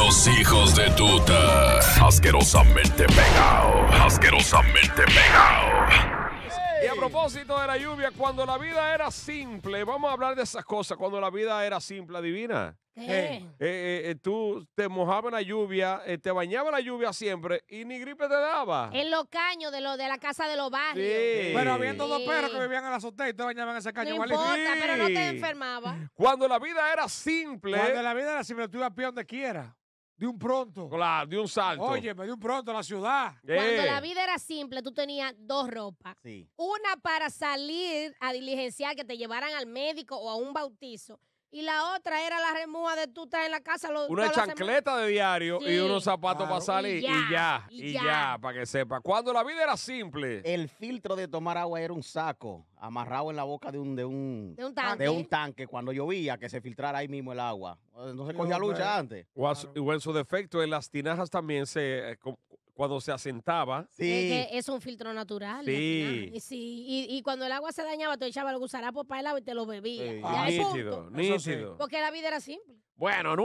Los hijos de tuta. Asquerosamente pegado. Asquerosamente pegado. Y a propósito de la lluvia, cuando la vida era simple, vamos a hablar de esas cosas. Cuando la vida era simple, adivina. Tú te mojabas en la lluvia, te bañabas en la lluvia siempre y ni gripe te daba. En los caños de la casa de los barrios. Sí. Pero habiendo dos perros que vivían en la azotea y te bañaban en ese caño No igualito. importa, pero no te enfermabas. Cuando la vida era simple. Cuando la vida era simple, tú ibas a pie donde quiera. De un pronto. Claro, de un salto. Oye, de un pronto a la ciudad. Cuando la vida era simple, tú tenías dos ropas. Sí. Una para salir a diligenciar, que te llevaran al médico o a un bautizo. Y la otra era la remuda de tú estar en la casa. Una chancleta de diario y Sí. unos zapatos para salir Y ya. para que sepa. Cuando la vida era simple. El filtro de tomar agua era un saco amarrado en la boca de un tanque. de un tanque cuando llovía, que se filtrara ahí mismo el agua. No se cogía lucha antes. O en su defecto, en las tinajas también cuando se asentaba. Que es un filtro natural. Sí. Y cuando el agua se dañaba, tú echabas los gusarapos para el agua y te lo bebías. Sí. Ya es Nítido, punto. nítido. Porque la vida era simple. Bueno,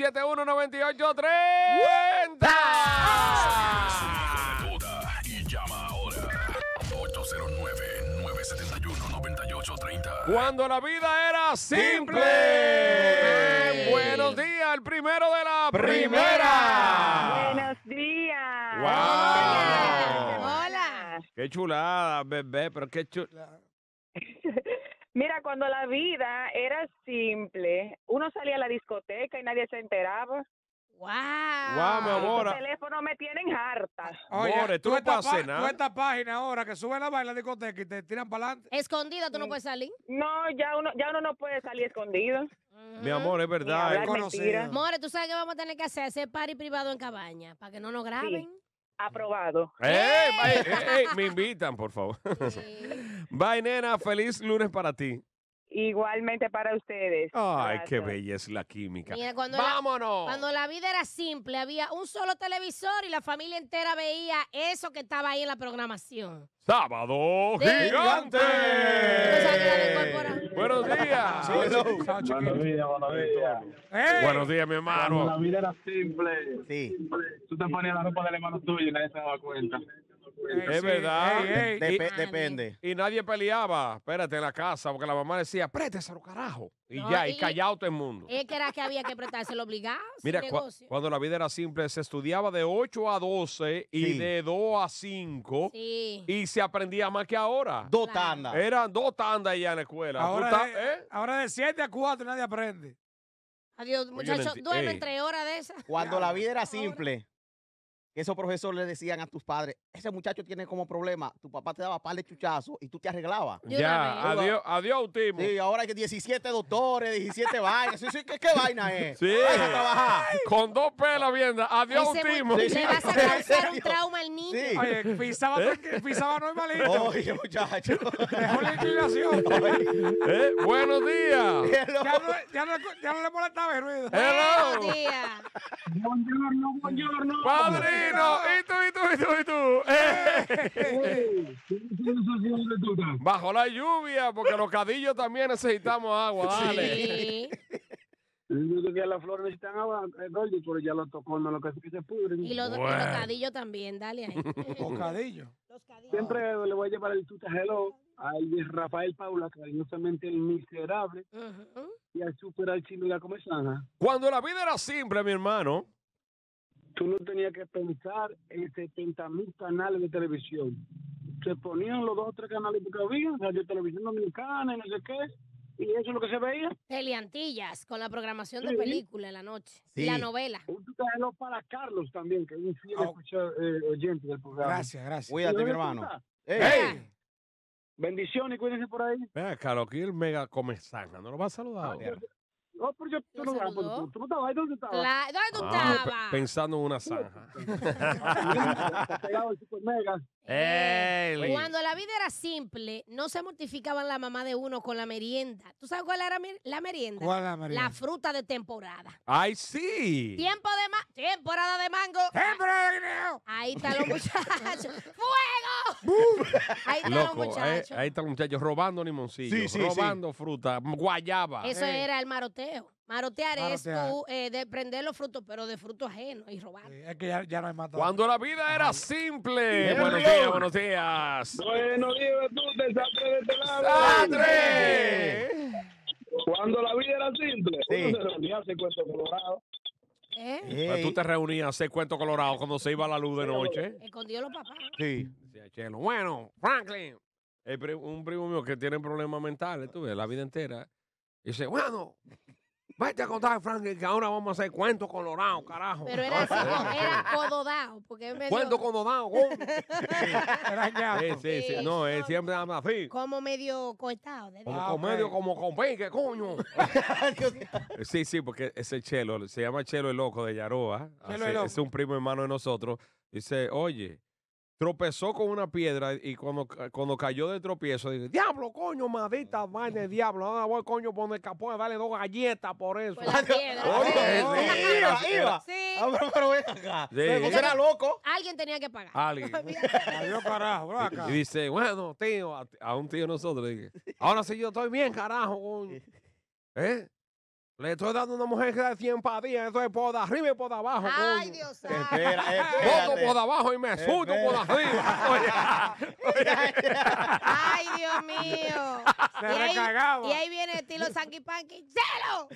971-9830. Y llama ahora. 809-971-9830. Cuando la vida era simple. Buenos días, el primero de la primera. Buenos días. Wow. Hola. Qué chulada, bebé, pero qué chulada. Mira, cuando la vida era simple, uno salía a la discoteca y nadie se enteraba. Wow. Wow, mi amor. Los teléfonos me tienen harta. Oye, More, tú no puedes hacer nada. Tú esta página ahora que suben la vaina a la discoteca y te tiran para adelante. Escondida, tú no puedes salir. No, ya uno no puede salir escondido. Mi amor, es Ni verdad. hablar conocido. mentiras. More, tú sabes que vamos a tener que hacer party privado en cabaña para que no nos graben. Aprobado. Me invitan, por favor. Sí. Bye, nena. Feliz lunes para ti. Igualmente para ustedes. Ay, qué Gracias. bella es la química. Mira, cuando ¡Vámonos! Cuando la vida era simple, había un solo televisor y la familia entera veía eso que estaba ahí en la programación. ¡Sábado Sí. gigante! ¿Tú sabes que la de incorporar? Buenos días. Buenos días, buenos días. ¡Ey! Buenos días, mi Cuando la hermano. vida era simple, Sí. tú te ponías la ropa del hermano tuyo y nadie se daba cuenta. Es verdad. Ey, ey. Depende. Y nadie peleaba, espérate, en la casa, porque la mamá decía, présteselo, carajo. Y No, ya, y y- callado todo el mundo. Es que era que había que prestárselo obligado. Mira, sin negocio. cuando la vida era simple, se estudiaba de 8 a 12 y Sí. de 2 a 5 Sí. y se aprendía más que ahora. Dos Claro. tandas. Eran 2 tandas ya en la escuela. ¿Tú estás- Ahora de 7 a 4 nadie aprende. Adiós, muchachos, enti- duermen ey. 3 horas de esas. Cuando la vida era simple, que esos profesores le decían a tus padres, ese muchacho tiene como problema, tu papá te daba par de chuchazos y tú te arreglabas. De una Ya, vez. adiós, autismo. Sí, ahora hay que 17 doctores, 17 vainas. Sí, ¿qué vaina es? Sí. Vaya a trabajar. Con 2 pelas viendo. Adiós, Ese autismo. le Sí, vas a ¿en causar un serio? trauma al niño. Sí. Oye, pisaba normalito. Oye, muchacho. Dejó la inclinación. Buenos días. Ya no le molestaba el ruido. Hello. Buenos días. Buongiorno, buongiorno. Padrino. ¿Y tú? Bajo la lluvia, porque los cadillos también necesitamos agua. Dale. Sí. Que las flores necesitan agua, Gordy, pero ya lo tocó, no lo que se pudren. Y los Bueno. cadillos también, dale ahí. Bocadillo. Los cadillos. Siempre le voy a llevar el tuta hello al Rafael Paula, cariñosamente el miserable, Ujú. y al super archivo como Sanja. Cuando la vida era simple, mi hermano. Tú no tenías que pensar en 70,000 canales de televisión. Se ponían los 2 o 3 canales que había, Radio Televisión Dominicana y no sé qué, y eso es lo que se veía. Teleantillas, con la programación de Sí. película en la noche. Y Sí. la novela. Un tuta hello para Carlos también, que es un fiel Oh. oyente del programa. Gracias. Cuídate, mi hermano. Ey. ¡Ey! Bendiciones, cuídense por ahí. Ven acá, lo que el mega come zanja. ¿No lo vas a saludar ahora? No, pero yo ¿Lo no, saludó? tú no estabas ahí, ¿dónde estabas? ¿Dónde tú Ah, estabas? pensando en una zanja. Está pegado al Super Mega. ¡Ey! Cuando la vida era simple, no se mortificaban la mamá de uno con la merienda. ¿Tú sabes cuál era la merienda? ¿Cuál es la merienda? La fruta de temporada. ¡Ay, sí! Temporada de mango. ¡Temporada de guineo! Ahí están los muchachos. ¡Fuego! Ahí están los Loco, muchachos. ahí están los muchachos robando limoncillos, Sí, sí, robando fruta, guayaba. Eso era el maroteo. Marotear es tú de prender los frutos, pero de frutos ajenos y robar. Sí, es que ya no hay más. Cuando la vida era simple. Buenos días, buenos días. Buenos días, tú te Sastre de este lado. ¡Sastre! Cuando la vida era simple, Sí. uno se reunía a hacer cuentos colorados. Pues tú te reunías a hacer cuento colorado cuando se iba la luz de noche. Escondió los papás. Sí. Decía Chelo, bueno, Franklin, un primo mío que tiene problemas mentales, tú ves, la vida entera. Dice, bueno, vete a contar, Franklin, que ahora vamos a hacer cuento colorado, carajo. Pero era así, era cododao. Porque él me Cuento dio colorado, Era ñato. sí. No, él siempre habla así. como medio cortado. de Como dentro. con medio, como con pique, coño. Sí, porque ese Chelo, se llama Chelo el Loco de Yaroa. Chelo el Loco. Es un primo hermano de nosotros. Dice, oye, tropezó con una piedra y cuando cayó del tropiezo, dice, diablo, coño, maldita vaina de diablo. Ahora voy, coño, por donde capó a darle 2 galletas por eso. Pues la piedra. Oye, Iba. Sí. Pero ven acá. Sí. Pero vos eras loco. Alguien tenía que pagar. Alguien. Adiós, carajo, ven acá. Y dice, bueno, tío, a un tío de nosotros, dije, ahora sí yo estoy bien, carajo, coño. ¿Eh? Le estoy dando a una mujer que da 100 para día, esto es por de arriba y por de abajo, Ay, coño. Dios santo. Voto por de abajo y me susto por de arriba. Ay, Dios mío. Se Y ahí- recargaba. Y ahí viene estilo Sanky Panky. ¡Celo!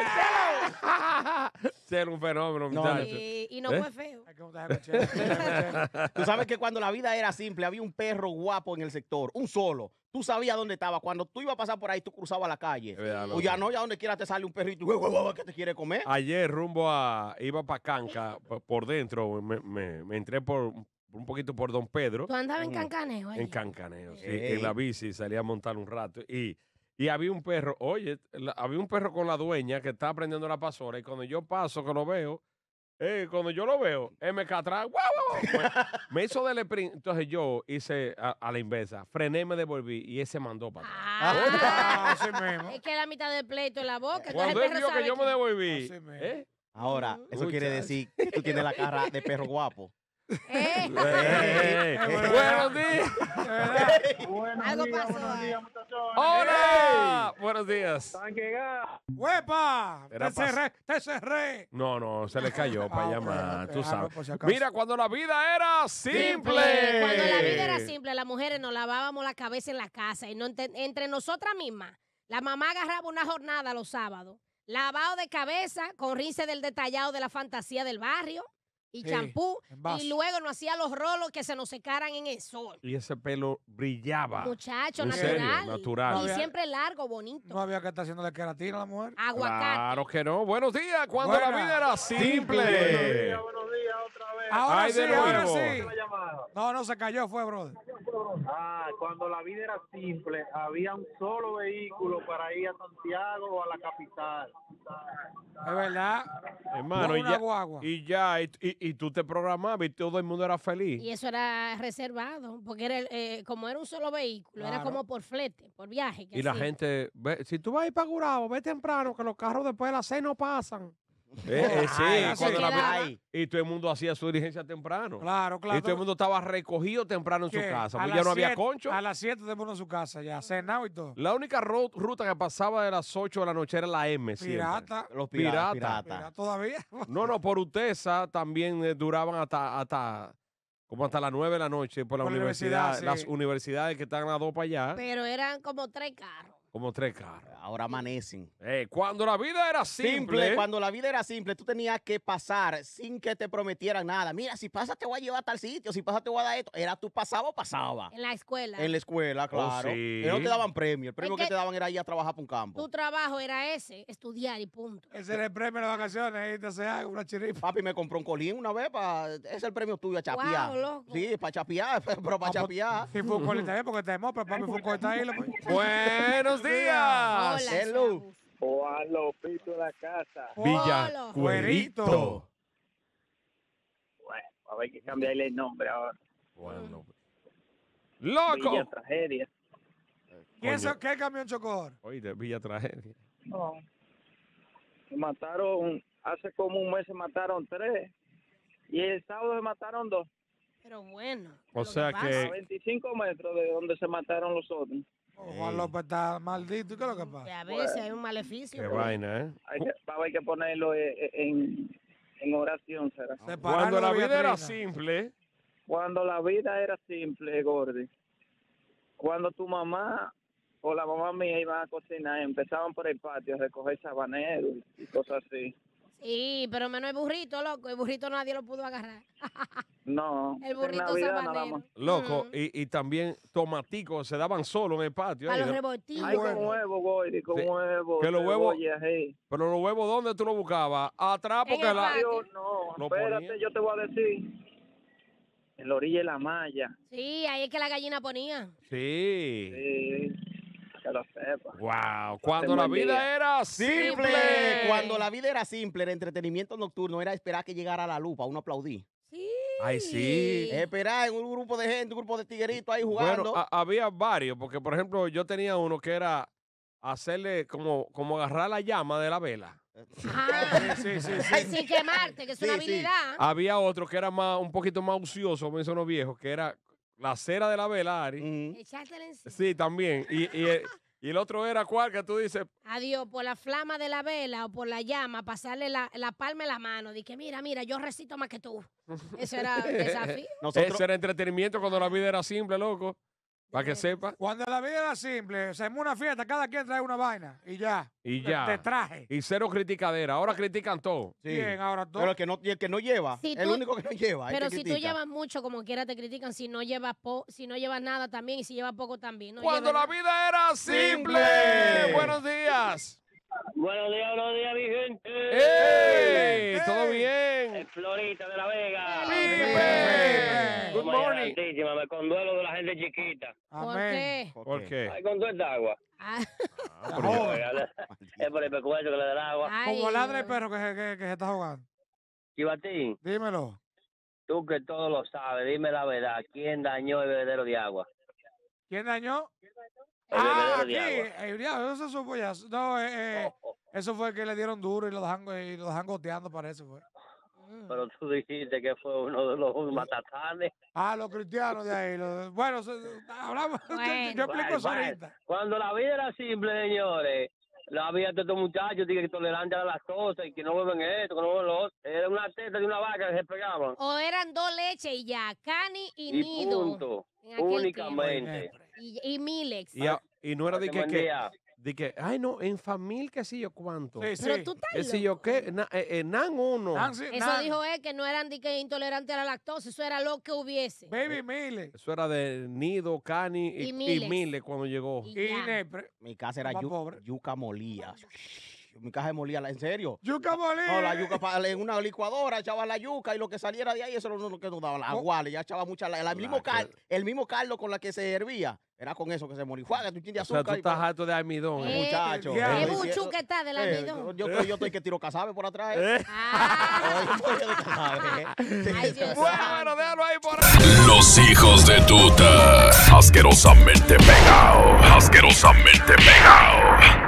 Ser un fenómeno, No, muchacho. Y no ¿Eh? fue feo. Hay que montar con Chelo, Chelo. Tú sabes que cuando la vida era simple, había un perro guapo en el sector, un solo. Tú sabías dónde estaba. Cuando tú ibas a pasar por ahí, tú cruzabas la calle. Es verdad, O ya no, ya donde quiera te sale un perrito que te quiere comer. Ayer iba para Canca, por dentro, me entré por un poquito por Don Pedro, Tú andabas en Cancaneo. en Cancaneo, sí, Ey. en la bici, salí a montar un rato. Y había un perro, oye, había un perro con la dueña que estaba prendiendo la pasora y cuando yo paso, que lo veo, cuando yo lo veo, él me cae atrás, ¡guau, guau, guau! Me hizo del sprint. Entonces yo hice a la inversa, frené, me devolví y ese mandó para atrás. Ah, así mismo. Es que la mitad del pleito en la boca. entonces Cuando el él perro vio que sabe yo me devolví, Así mismo. Ahora, eso quiere Muchacho. decir que tú tienes la cara de perro guapo. Buenos días. Algo pasó. Hola. Buenos días. ¡Huepa! Era Te cerré. No, se le cayó para Ah, ok, llamar, ok. tú Ah, sabes. no, por si acaso. Mira, cuando la vida era simple. Cuando la vida era simple, las mujeres nos lavábamos la cabeza en la casa y no entre nosotras mismas. La mamá agarraba una jornada los sábados, lavado de cabeza con rinse del detallado de la fantasía del barrio y Sí, champú, en vaso. y luego nos hacía los rolos que se nos secaran en el sol. Y ese pelo brillaba. Muchacho, ¿En serio? natural. Natural. Y No había- siempre largo, bonito. No había que estar haciéndole queratina a la mujer. Aguacate. Claro que no. Buenos días. Cuando la Buena. vida era simple. Buenos días, otra vez. Ahora Ay, sí, de ahora nuevo. sí. No, se cayó, fue, brother. Cuando la vida era simple, había un solo vehículo para ir a Santiago o a la capital. Es verdad. Hermano, No y una ya, guagua. y tú te programabas y todo el mundo era feliz. Y eso era reservado, porque era como era un solo vehículo, era Claro. como por flete, por viaje. que Y la hacía. gente, si tú vas a ir para Gurabo, ve temprano, que los carros después de las 6 no pasan. Sí, Ay, cuando la quedaba. vida- y todo el mundo hacía su diligencia temprano. Claro, claro. Y todo el mundo estaba recogido temprano en su ¿Qué? casa. A Pues ya las no había 7 concho. A las 7 te ponen en su casa ya, cenado y todo. La única ruta que pasaba de las 8 de la noche era la M. siempre. Pirata. Los Pirata. piratas. Mira, todavía. No, por Utesa también duraban hasta las 9 de la noche por la Por la universidad. universidad, Las sí. universidades que están a 2 para allá, Pero eran como 3 carros. como 3 carros. Ahora amanecen. Cuando la vida era simple. Cuando la vida era simple, tú tenías que pasar sin que te prometieran nada. Mira, si pasa te voy a llevar a tal sitio, si pasa te voy a dar esto. Era tú pasaba o pasaba. En la escuela. En la escuela, claro. sí. Y no te daban premio. El premio Es que que te daban era ir a trabajar por un campo. Tu trabajo era ese, estudiar y punto. Ese era el premio de las vacaciones. Y te hace algo, una chiripa. Papi me compró un colín una vez ese es el premio tuyo a chapear. Wow, loco. Sí, para chapear, pero para chapear. Sí, fue un colita también porque temó, pero papi fue un colita ahí. Buenos días. Hola, hello. chavos. Juan Lopito de la casa. Villa Hola. Cuerito. Bueno, a ver que cambiarle el nombre ahora. Bueno. Villa ¡Loco! Tragedia. ¿Qué camión chocó? Oye, Villa Tragedia. No. Se mataron, hace como un mes se mataron 3. Y el sábado se mataron 2. Pero bueno. O lo sea pasa. que- A 25 metros de donde se mataron los otros. Juan López está maldito. ¿Y qué es lo que pasa? Y a veces hay un maleficio. Qué pues. vaina, ¿eh? Hay que ponerlo en oración, será. Cuando la vida era simple. Cuando la vida era simple, Gordy. Cuando tu mamá o la mamá mía iban a cocinar, empezaban por el patio a recoger sabaneros y cosas así. Sí, pero menos el burrito, loco. El burrito nadie lo pudo agarrar. No, El en burrito Navidad nada sabanero. más. Loco, y también tomaticos se daban solo en el patio. A ahí, los ¿no? revoltillos. Ay, con huevo, Gordy, con Sí. huevo. Que los huevos- cebolla, hey. Pero los huevos, ¿dónde tú los buscabas? Atrás, porque el la... patio. No, Lo espérate, ponía. yo te voy a decir. En la orilla de la malla. Sí, ahí es que la gallina ponía. Sí. Sí, que lo sepa. Wow. Cuando la buen vida día. era Simple. simple. Cuando la vida era simple, el entretenimiento nocturno era esperar que llegara la luz para uno aplaudir. Sí. Ay, sí. Esperar en un grupo de gente, un grupo de tigueritos ahí Bueno, jugando. había varios, porque por ejemplo yo tenía uno que era hacerle como agarrar la llama de la vela. Ajá. Sí, sí, Sin quemarte, que es una Sí, sí. habilidad. Había otro que era un poquito más ocioso, como dicen los viejos, que era la cera de la vela, Ari. Mm. Echártela encima. Sí, también. Y el otro era cuál, que tú dices, Adiós, por la flama de la vela o por la llama, pasarle la palma en la mano. Dije, mira, yo recito más que tú. Eso era desafío. Nosotros, ese era entretenimiento cuando la vida era simple, loco. Para que sepa. Cuando la vida era simple, hacemos una fiesta, cada quien trae una vaina y ya. Y ya. Te traje. Y cero criticadera. Ahora critican todo. sí. Bien, ahora todo. Pero el que no lleva, Si el tú- único que no lleva. Pero el que si tú critica. llevas mucho, como quiera te critican. Si no llevas nada también. Y si llevas poco también. No Cuando lleves la nada. vida era simple. Simple. Buenos días. Buenos días, mi gente. ¡Ey! ¿Todo bien? Florita de la Vega. Pipe. Good morning. Santísima, me conduelo de la gente chiquita. ¿Por Amén. qué? ¿Por qué? Ay, con toda esta agua. Ah, Es por el pecueso que le da el agua. ay, Como ladra el Dios. perro que se está jugando. Chivatín, Dímelo. tú que todo lo sabes, dime la verdad. ¿Quién dañó el bebedero de agua? ¿Quién dañó? El bebedero Aquí. de agua. Diablo, eso supo ya. No, eso fue que le dieron duro y lo dejan goteando, parece. Fue. Pero tú dijiste que fue uno de los matatanes. Ah, los cristianos de ahí. Bueno, hablamos. Bueno. Yo explico eso Bueno, ahorita. Cuando la vida era simple, señores, la vida de estos muchachos que tolerantes a las cosas y que no beben esto, que no beben lo otro. Era una teta de una vaca que se pegaban. O eran 2 leches y ya. Cani y Y nido. punto. en aquel Únicamente. Y Milex. Y no era de Buen que, día. de que, ay no, en familia qué sé yo cuánto. Sí, sí. Pero tú estás Qué sé loco. yo qué, nan uno. Nancy, Eso dijo él, que no eran de que intolerantes a la lactosa. Eso era lo que hubiese. Baby Mile. Eso era de Nido, Cani Y y Miles. Miles cuando llegó. Y Y ya. Nepre. Mi casa era Más pobre. yuca molía. Mi casa de molía, ¿en serio? Yuca Molina. No, la yuca en una licuadora echaba la yuca y lo que saliera de ahí, eso era lo que nos daba. La aguale, ya echaba mucha, el mismo caldo con la que se hervía, era con eso que se moría. Juega tu chin de O sea, azúcar. tú estás harto de almidón. Muchacho. ya. Qué Eso buchu diciendo- que está del almidón. yo estoy que tiro casabe por atrás. Ah, Ay, yo de casabe. ay, Dios Bueno, santo. déjalo ahí por ahí. Los hijos de tuta. Asquerosamente pegado. Asquerosamente pegado.